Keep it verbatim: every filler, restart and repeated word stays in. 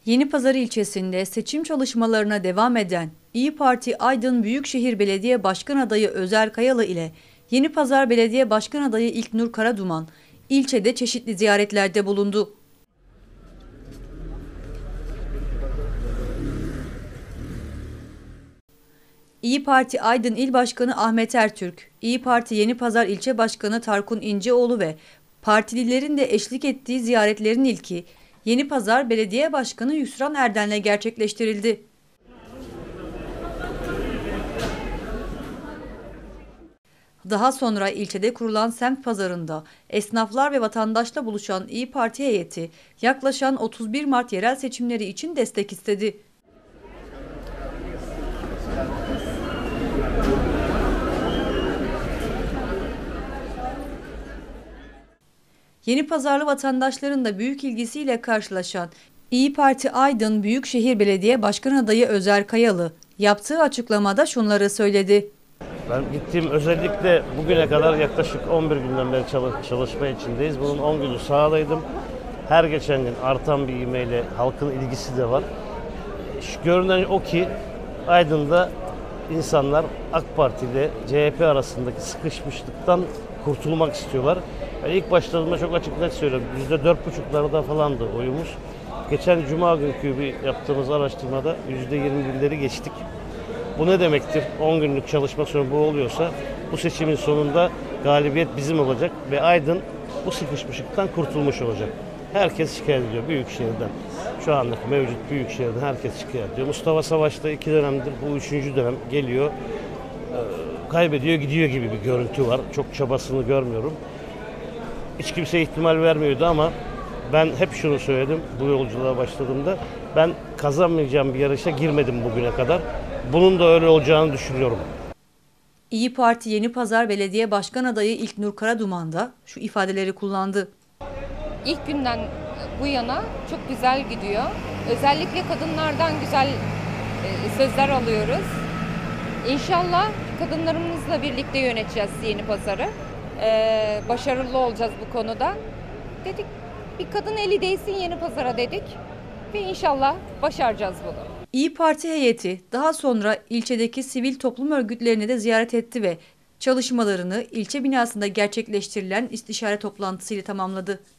Yenipazarı ilçesinde seçim çalışmalarına devam eden İyi Parti Aydın Büyükşehir Belediye Başkan Adayı Özer Kayalı ile Yenipazar Belediye Başkan Adayı İlknur Karaduman ilçede çeşitli ziyaretlerde bulundu. İyi Parti Aydın İl Başkanı Ahmet Ertürk, İyi Parti Yenipazar İlçe Başkanı Tarkun İnceoğlu ve partililerin de eşlik ettiği ziyaretlerin ilki Yenipazar Belediye Başkanı Yusran Erden'le gerçekleştirildi. Daha sonra ilçede kurulan semt pazarında esnaflar ve vatandaşla buluşan İyi Parti heyeti yaklaşan otuz bir Mart yerel seçimleri için destek istedi. Yenipazarlı vatandaşların da büyük ilgisiyle karşılaşan İyi Parti Aydın Büyükşehir Belediye Başkan Adayı Özer Kayalı yaptığı açıklamada şunları söyledi. Ben gittiğim özellikle bugüne kadar yaklaşık on bir günden beri çalışma içindeyiz. Bunun on günü sahadaydım. Her geçen gün artan bir ivmeyle halkın ilgisi de var. Şu görünen o ki Aydın'da insanlar AK Parti ile C H P arasındaki sıkışmışlıktan kurtulmak istiyorlar. Ben ilk başladığımda çok açık net söylüyorum. yüzde dört buçuklarda falandı oyumuz. Geçen Cuma günkü bir yaptığımız araştırmada yüzde yirmi birleri geçtik. Bu ne demektir? on günlük çalışma sonu bu oluyorsa bu seçimin sonunda galibiyet bizim olacak ve Aydın bu sıkışmışlıktan kurtulmuş olacak. Herkes şikayet ediyor Büyükşehir'den. Şu andaki mevcut Büyükşehir'den herkes şikayet ediyor. Mustafa Savaş'ta iki dönemdir, bu üçüncü dönem geliyor. Kaybediyor gidiyor gibi bir görüntü var. Çok çabasını görmüyorum. Hiç kimse ihtimal vermiyordu ama ben hep şunu söyledim bu yolculuğa başladığımda. Ben kazanmayacağım bir yarışa girmedim bugüne kadar. Bunun da öyle olacağını düşünüyorum. İyi Parti Yenipazar Belediye Başkan Adayı İlknur Karaduman da şu ifadeleri kullandı. İlk günden bu yana çok güzel gidiyor. Özellikle kadınlardan güzel sözler alıyoruz. İnşallah kadınlarımızla birlikte yöneteceğiz Yenipazarı. Ee, başarılı olacağız bu konuda. Dedik bir kadın eli değsin Yenipazar'a dedik ve inşallah başaracağız bunu. İyi Parti heyeti daha sonra ilçedeki sivil toplum örgütlerini de ziyaret etti ve çalışmalarını ilçe binasında gerçekleştirilen istişare toplantısıyla tamamladı.